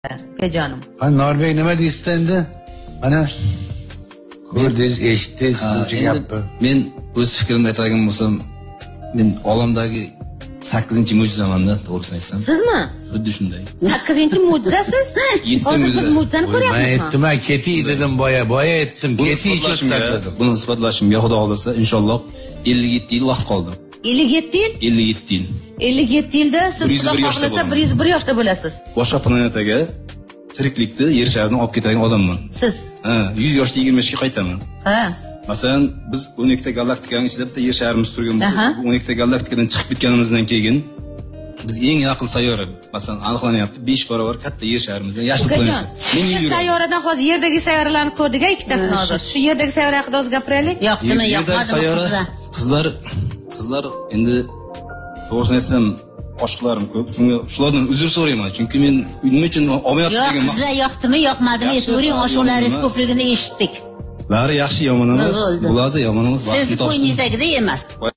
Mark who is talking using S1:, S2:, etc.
S1: ukajonim.
S2: Hani Norbek nima deysiz endi? Ana ko'rdingiz, eshitdingiz, o'sha gapni.
S3: Men o'z fikrimni aytadigan bo'lsam, men olamdagi 8-mo'jizaman-da, to'g'risini aytsam.
S1: Sizmi?
S3: Xuddi shunday.
S1: 8-mo'jizasiz? Hozir siz mo'jizani
S2: Men
S1: ko'ryapsizmi?
S2: aytdim, ketiy dedim boya aytdim, ketiy dedim.
S3: Buni isbotlashimga Xudo xolasa inshaalloh 57 yil vaqt qoldi.
S1: 57 yil?
S3: 57 yil.
S1: 57 yilda siz
S3: 101
S1: Xudo
S3: yoshda
S1: xohlasa
S3: bo'laman.
S1: 101 yoshda bo'lasiz.
S3: Boshqa planetaga tiriklikni yer sharidan olib ketadigan odamman.
S1: Siz.
S3: Ha, 100 yoshda 20 yoshga qaytaman.
S1: Ha.
S3: Masalan, biz 12 ta galaktikaning ichida bitta yer sharimiz turgan bo'lsa, 12 ta galaktikadan chiqib ketganimizdan keyin biz eng yaqin sayyora, masalan, aniqlanyapti 5 barobar katta yer sharimizdan yashil planeta.
S1: Shu sayyoradan hozir yerdagi sayyoralarni ko'rdik, ikkitasini hozir. Shu yerdagi sayyora haqida o'zi gapiraylik.
S4: Yoqdimi, yoqmadimi
S3: qizlar endi to'g'risini aytsam oshqalarim ko'p. Shunga shulardan uzr so'rayman, chunki men nima uchun olmayapti degan
S4: maqsad. Sizlar yoqdimi, yoqmadimi, aytavering, oshuqlaringiz ko'pligini eshitdik.
S3: Bari yaxshi, yomon emas. Bo'ladi, yomon emas.
S4: Siz qo'yingizdagidek emas.